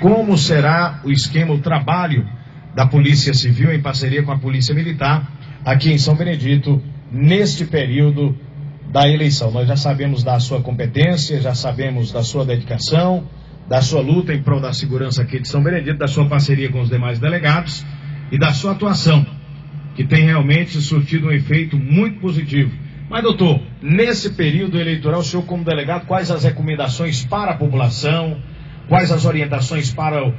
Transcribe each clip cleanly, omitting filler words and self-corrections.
como será o esquema, o trabalho da Polícia Civil em parceria com a Polícia Militar aqui em São Benedito neste período da eleição. Nós já sabemos da sua competência, já sabemos da sua dedicação, da sua luta em prol da segurança aqui de São Benedito, da sua parceria com os demais delegados e da sua atuação, que tem realmente surtido um efeito muito positivo. Mas, doutor, nesse período eleitoral, o senhor como delegado, quais as recomendações para a população, quais as orientações para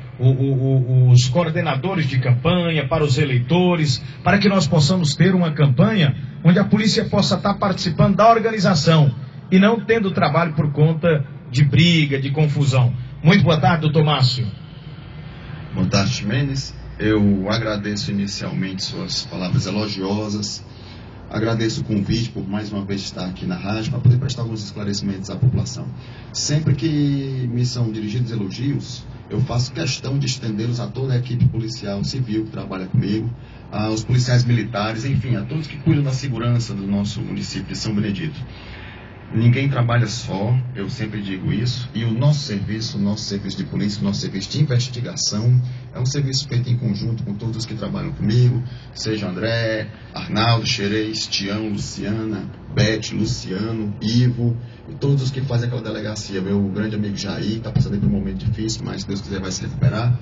os coordenadores de campanha, para os eleitores, para que nós possamos ter uma campanha onde a polícia possa estar participando da organização e não tendo trabalho por conta de briga, de confusão. Muito boa tarde, doutor Márcio. Boa tarde, Mendes. Eu agradeço inicialmente suas palavras elogiosas. Agradeço o convite por mais uma vez estar aqui na rádio para poder prestar alguns esclarecimentos à população. Sempre que me são dirigidos elogios, eu faço questão de estendê-los a toda a equipe policial civil que trabalha comigo, aos policiais militares, enfim, a todos que cuidam da segurança do nosso município de São Benedito. Ninguém trabalha só, eu sempre digo isso, e o nosso serviço de polícia, o nosso serviço de investigação, é um serviço feito em conjunto com todos os que trabalham comigo, seja André, Arnaldo, Xerez, Tião, Luciana, Beth, Luciano, Ivo, e todos os que fazem aquela delegacia. Meu grande amigo Jair, está passando por um momento difícil, mas se Deus quiser vai se recuperar.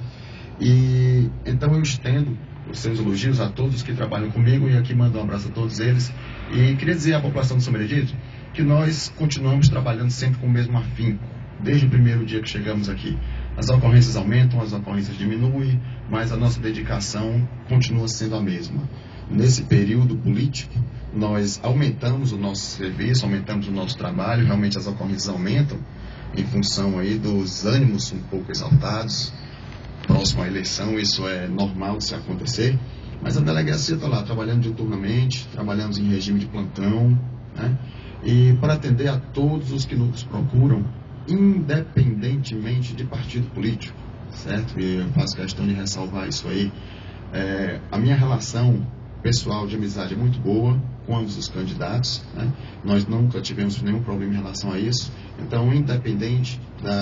E então eu estendo os seus elogios a todos os que trabalham comigo, e aqui mando um abraço a todos eles. E queria dizer à população de São Benedito que nós continuamos trabalhando sempre com o mesmo afinco, desde o primeiro dia que chegamos aqui. As ocorrências aumentam, as ocorrências diminuem, mas a nossa dedicação continua sendo a mesma. Nesse período político, nós aumentamos o nosso serviço, aumentamos o nosso trabalho, realmente as ocorrências aumentam em função aí dos ânimos um pouco exaltados, próximo à eleição, isso é normal de se acontecer, mas a delegacia está lá trabalhando diuturnamente, trabalhamos em regime de plantão, né? E para atender a todos os que nos procuram, independentemente de partido político, certo? E eu faço questão de ressalvar isso aí. A minha relação pessoal de amizade é muito boa com ambos os candidatos, né? Nós nunca tivemos nenhum problema em relação a isso. Então, independente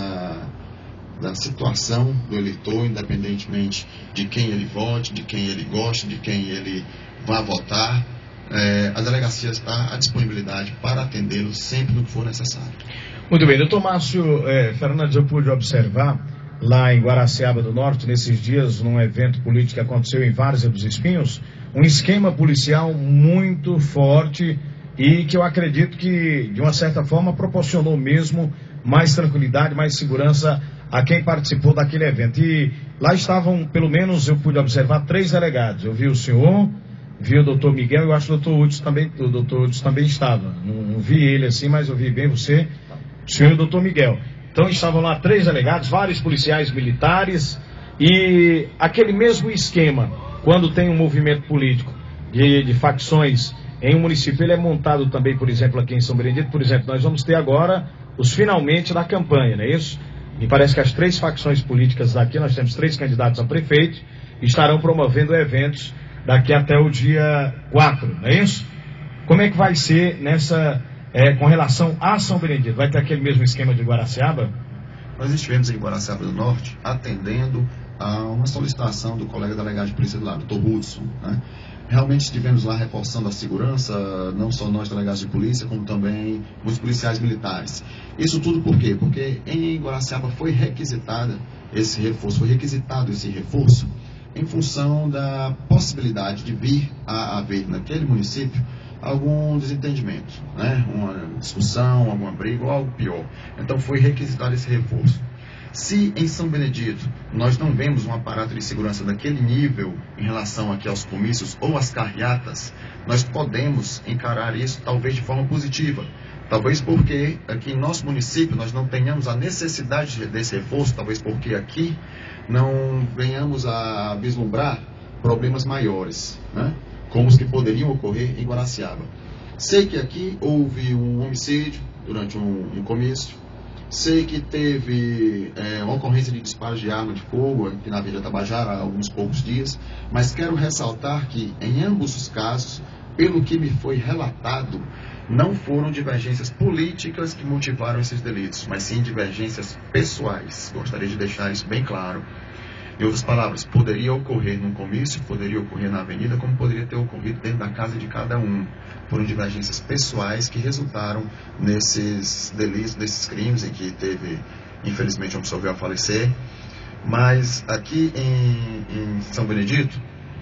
da situação do eleitor, independentemente de quem ele vote, de quem ele goste, de quem ele vá votar, a delegacia está à disponibilidade para atendê-lo sempre no que for necessário. Muito bem, doutor Márcio Fernandes, eu pude observar lá em Guaraciaba do Norte, nesses dias, num evento político que aconteceu em Várzea dos Espinhos, um esquema policial muito forte e que eu acredito que, de uma certa forma, proporcionou mesmo mais tranquilidade, mais segurança a quem participou daquele evento. E lá estavam, pelo menos, eu pude observar 3 delegados. Eu vi o senhor, vi o doutor Miguel, eu acho que o doutor Hudson também estava. Não vi ele assim, mas eu vi bem você, o senhor e o doutor Miguel. Então estavam lá 3 delegados, vários policiais militares, e aquele mesmo esquema, quando tem um movimento político de facções em um município, ele é montado também, por exemplo, aqui em São Benedito. Por exemplo, nós vamos ter agora os finalmente da campanha, não é isso? Me parece que as 3 facções políticas daqui, nós temos 3 candidatos a prefeito, estarão promovendo eventos daqui até o dia 4, não é isso? Como é que vai ser nessa, com relação a São Benedito? Vai ter aquele mesmo esquema de Guaraciaba? Nós estivemos em Guaraciaba do Norte atendendo a uma solicitação do colega delegado de polícia do lado, doutor Hudson, né? Realmente estivemos lá reforçando a segurança, não só nós delegados de polícia, como também os policiais militares. Isso tudo por quê? Porque em Guaraciaba foi requisitado esse reforço em função da possibilidade de vir a haver naquele município algum desentendimento, né? Uma discussão, alguma briga ou algo pior. Então foi requisitado esse reforço. Se em São Benedito nós não vemos um aparato de segurança daquele nível em relação aqui aos comícios ou às carreatas, nós podemos encarar isso talvez de forma positiva. Talvez porque aqui em nosso município nós não tenhamos a necessidade desse reforço, talvez porque aqui não venhamos a vislumbrar problemas maiores, né? Como os que poderiam ocorrer em Guaraciaba. Sei que aqui houve um homicídio durante um comício. Sei que teve uma ocorrência de disparo de arma de fogo aqui na Avenida Tabajara há alguns poucos dias, mas quero ressaltar que em ambos os casos pelo que me foi relatado, não foram divergências políticas que motivaram esses delitos, mas sim divergências pessoais. Gostaria de deixar isso bem claro. Em outras palavras, poderia ocorrer num comício, poderia ocorrer na avenida, como poderia ter ocorrido dentro da casa de cada um. Foram divergências pessoais que resultaram nesses delitos, nesses crimes em que teve, infelizmente, uma pessoa veio a falecer. Mas aqui em São Benedito,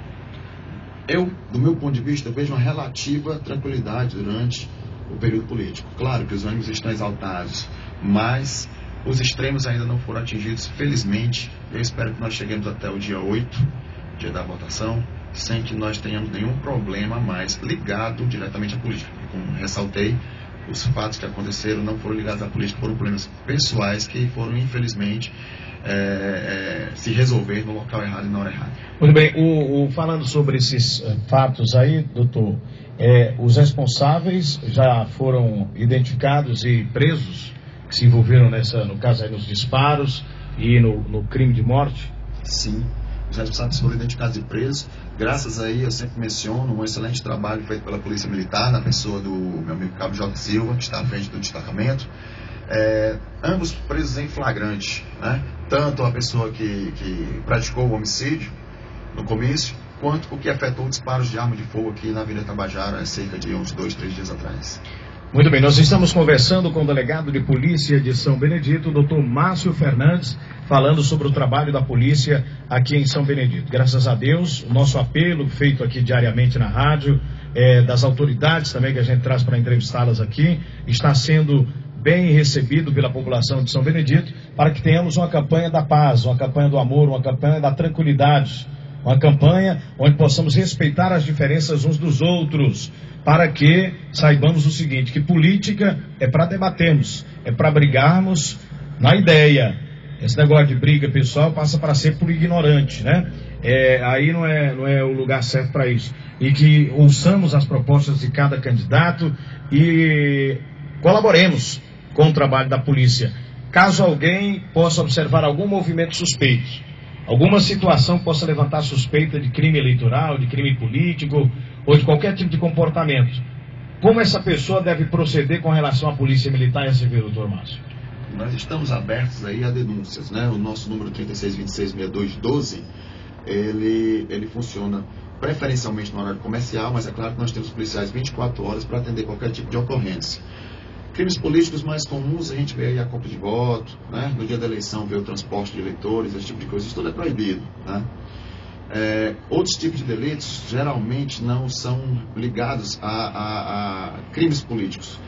do meu ponto de vista, eu vejo uma relativa tranquilidade durante o período político. Claro que os ânimos estão exaltados, mas os extremos ainda não foram atingidos, felizmente. Eu espero que nós cheguemos até o dia 8, dia da votação, sem que nós tenhamos nenhum problema mais ligado diretamente à política. Como ressaltei, os fatos que aconteceram não foram ligados à política, foram problemas pessoais que foram, infelizmente, se resolver no local errado e na hora errada. Muito bem, falando sobre esses fatos aí, doutor, os responsáveis já foram identificados e presos, que se envolveram no caso aí, nos disparos e no crime de morte? Sim, os responsáveis foram identificados e presos. Graças aí, eu sempre menciono um excelente trabalho feito pela Polícia Militar, na pessoa do meu amigo Cabo J. Silva, que está à frente do destacamento. Ambos presos em flagrante, né? Tanto a pessoa que praticou o homicídio no comício, quanto o que efetuou disparos de arma de fogo aqui na Avenida Tabajara, há cerca de uns 2-3 dias atrás. Muito bem, nós estamos conversando com o delegado de polícia de São Benedito, o doutor Márcio Fernandes, falando sobre o trabalho da polícia aqui em São Benedito. Graças a Deus, o nosso apelo feito aqui diariamente na rádio, das autoridades também que a gente traz para entrevistá-las aqui, está sendo bem recebido pela população de São Benedito, para que tenhamos uma campanha da paz, uma campanha do amor, uma campanha da tranquilidade, uma campanha onde possamos respeitar as diferenças uns dos outros, para que saibamos o seguinte, que política é para debatermos, é para brigarmos na ideia. Esse negócio de briga pessoal passa para ser por ignorante, né? Aí não é o lugar certo para isso. E que ouçamos as propostas de cada candidato e colaboremos com o trabalho da polícia. Caso alguém possa observar algum movimento suspeito, alguma situação possa levantar suspeita de crime eleitoral, de crime político ou de qualquer tipo de comportamento, como essa pessoa deve proceder com relação à Polícia Militar e a Civil, doutor Márcio? Nós estamos abertos aí a denúncias, né? O nosso número 36266212, ele funciona preferencialmente no horário comercial, mas é claro que nós temos policiais 24 horas para atender qualquer tipo de ocorrência. Crimes políticos mais comuns, a gente vê aí a compra de voto, né? No dia da eleição vê o transporte de eleitores, esse tipo de coisa, isso tudo é proibido, né? Outros tipos de delitos geralmente não são ligados a crimes políticos,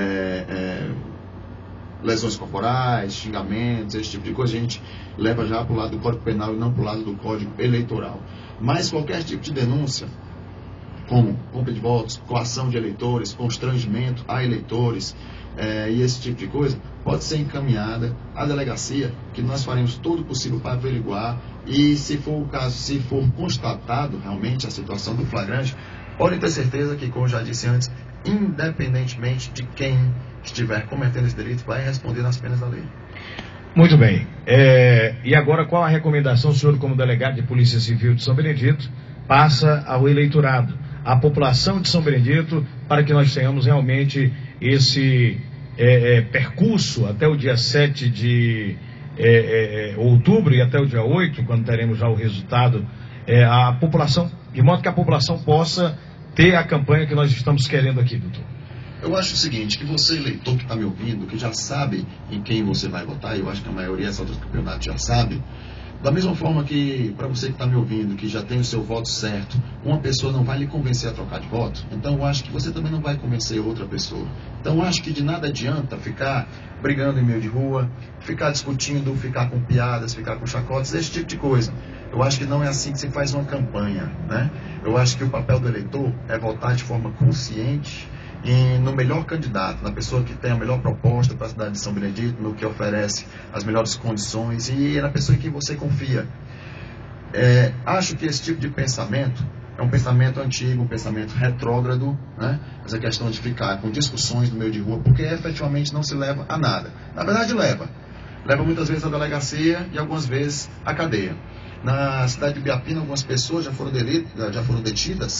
lesões corporais, xingamentos, esse tipo de coisa, a gente leva já para o lado do Código Penal e não para o lado do Código Eleitoral. Mas qualquer tipo de denúncia, como compra de votos, coação de eleitores, constrangimento a eleitores e esse tipo de coisa, pode ser encaminhada à delegacia, que nós faremos todo o possível para averiguar, e se for o caso, se for constatado realmente a situação do flagrante, podem ter certeza que, como já disse antes, independentemente de quem estiver cometendo esse delito, vai responder nas penas da lei. Muito bem. E agora, qual a recomendação, o senhor, como delegado de Polícia Civil de São Benedito, passa ao eleitorado, à população de São Benedito, para que nós tenhamos realmente esse percurso até o dia 7 de outubro e até o dia 8, quando teremos já o resultado, a população, de modo que a população possa ter a campanha que nós estamos querendo aqui, doutor? Eu acho o seguinte, que você, eleitor que está me ouvindo, que já sabe em quem você vai votar, eu acho que a maioria dessa altura do campeonato já sabe, da mesma forma que, para você que está me ouvindo, que já tem o seu voto certo, uma pessoa não vai lhe convencer a trocar de voto, então eu acho que você também não vai convencer outra pessoa. Então eu acho que de nada adianta ficar brigando em meio de rua, ficar discutindo, ficar com piadas, ficar com chacotes, esse tipo de coisa. Eu acho que não é assim que se faz uma campanha, né? Eu acho que o papel do eleitor é votar de forma consciente e no melhor candidato, na pessoa que tem a melhor proposta para a cidade de São Benedito, no que oferece as melhores condições e na pessoa em quem você confia. Acho que esse tipo de pensamento é um pensamento antigo, um pensamento retrógrado, né? Essa questão de ficar com discussões no meio de rua, porque efetivamente não se leva a nada. Na verdade leva muitas vezes à delegacia e algumas vezes à cadeia. Na cidade de Biapina, algumas pessoas já foram detidas,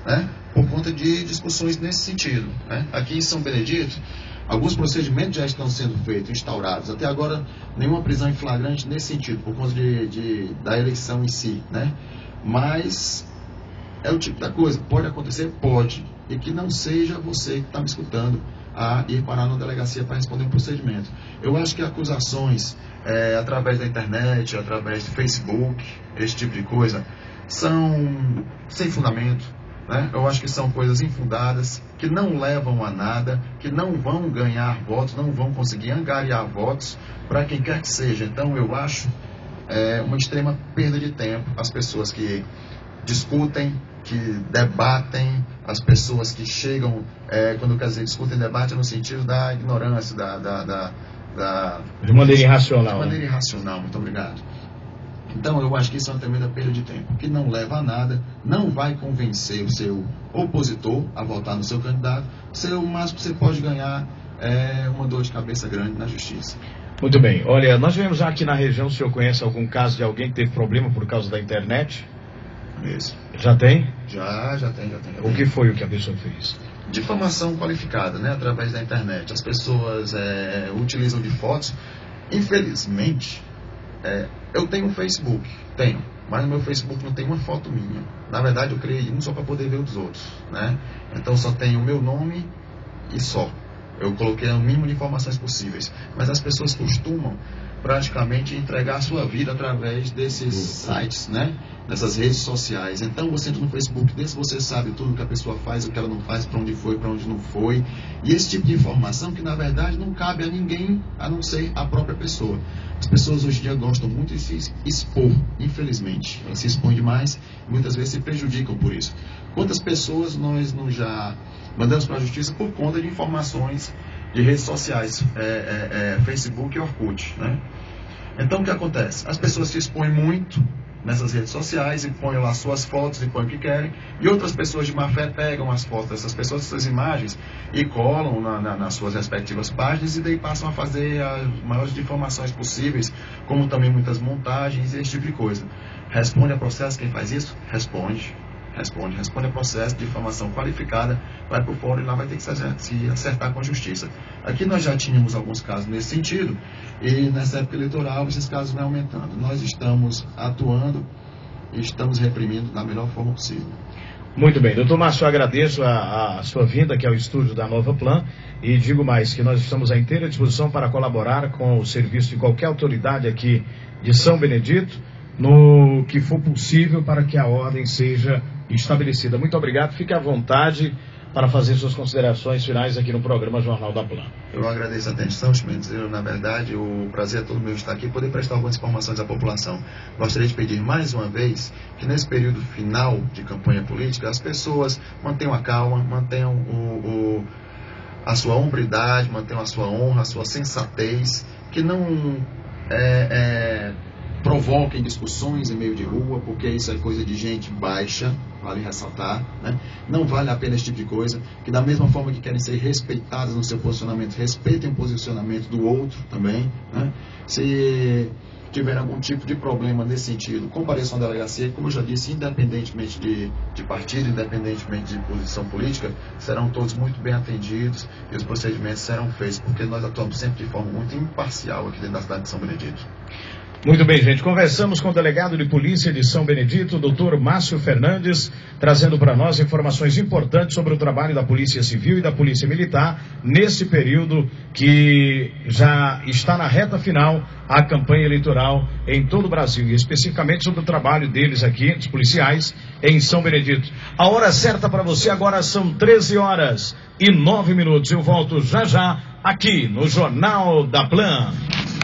né, por conta de discussões nesse sentido, né. Aqui em São Benedito, alguns procedimentos já estão sendo feitos, instaurados. Até agora, nenhuma prisão em flagrante nesse sentido, por conta da eleição em si, né. Mas é o tipo da coisa, pode acontecer? Pode. E que não seja você que está me escutando a ir parar na delegacia para responder um procedimento. Eu acho que acusações através da internet, através do Facebook, esse tipo de coisa, são sem fundamento, né? Eu acho que são coisas infundadas, que não levam a nada, que não vão ganhar votos, não vão conseguir angariar votos para quem quer que seja. Então eu acho uma extrema perda de tempo as pessoas que discutem, que debatem, as pessoas que chegam, quando quer dizer discutem, debatem no sentido da ignorância, de maneira irracional. De maneira irracional, muito obrigado. Então eu acho que isso é uma tremenda perda de tempo, que não leva a nada, não vai convencer o seu opositor a votar no seu candidato. O máximo que você pode ganhar é uma dor de cabeça grande na justiça. Muito bem, olha, nós vemos já aqui na região, o senhor conhece algum caso de alguém que teve problema por causa da internet? Isso. Já tem? Já tem. O que foi o que a pessoa fez? Difamação qualificada, né, através da internet. As pessoas utilizam de fotos. Infelizmente, eu tenho um Facebook, mas no meu Facebook não tem uma foto minha. Na verdade, eu criei um só para poder ver os outros, né? Então só tem o meu nome e só. Eu coloquei o mínimo de informações possíveis. Mas as pessoas costumam praticamente entregar a sua vida através desses sites, né? Dessas redes sociais. Então você entra no Facebook desse, você sabe tudo que a pessoa faz, o que ela não faz, para onde foi, para onde não foi. E esse tipo de informação que na verdade não cabe a ninguém a não ser a própria pessoa. As pessoas hoje em dia gostam muito de se expor, infelizmente. Elas se expõem demais e muitas vezes se prejudicam por isso. Quantas pessoas nós não já mandamos para a justiça por conta de informações de redes sociais, Facebook e Orkut, né? Então o que acontece? As pessoas se expõem muito nessas redes sociais e põem lá suas fotos e põem o que querem, e outras pessoas de má fé pegam as fotos dessas pessoas, essas imagens, e colam nas suas respectivas páginas, e daí passam a fazer as maiores difamações possíveis, como também muitas montagens e esse tipo de coisa. Responde a processo quem faz isso? Responde a processo de difamação qualificada, vai para o fórum e lá vai ter que se acertar com a justiça. Aqui nós já tínhamos alguns casos nesse sentido, e nessa época eleitoral esses casos vão aumentando. Nós estamos atuando e estamos reprimindo da melhor forma possível. Muito bem, doutor Márcio, eu agradeço a sua vinda aqui ao estúdio da Nova Plan e digo mais que nós estamos à inteira disposição para colaborar com o serviço de qualquer autoridade aqui de São Benedito, no que for possível para que a ordem seja estabelecida. Muito obrigado, fique à vontade para fazer suas considerações finais aqui no programa Jornal da Plan. Eu agradeço a atenção, Mendes. Na verdade, o prazer é todo meu estar aqui e poder prestar algumas informações à população. Gostaria de pedir mais uma vez que nesse período final de campanha política, as pessoas mantenham a calma, mantenham a sua hombridade, mantenham a sua honra, a sua sensatez, que não provoquem discussões em meio de rua, porque isso é coisa de gente baixa, vale ressaltar, né? Não vale a pena esse tipo de coisa, que da mesma forma que querem ser respeitadas no seu posicionamento, respeitem o posicionamento do outro também, né? Se tiver algum tipo de problema nesse sentido, compareçam à delegacia, como eu já disse, independentemente de partido, independentemente de posição política, serão todos muito bem atendidos e os procedimentos serão feitos, porque nós atuamos sempre de forma muito imparcial aqui dentro da cidade de São Benedito. Muito bem, gente. Conversamos com o delegado de polícia de São Benedito, Dr. Márcio Fernandes, trazendo para nós informações importantes sobre o trabalho da Polícia Civil e da Polícia Militar nesse período que já está na reta final a campanha eleitoral em todo o Brasil, e especificamente sobre o trabalho deles aqui, dos policiais, em São Benedito. A hora certa para você agora são 13h09. Eu volto já aqui no Jornal da Plan.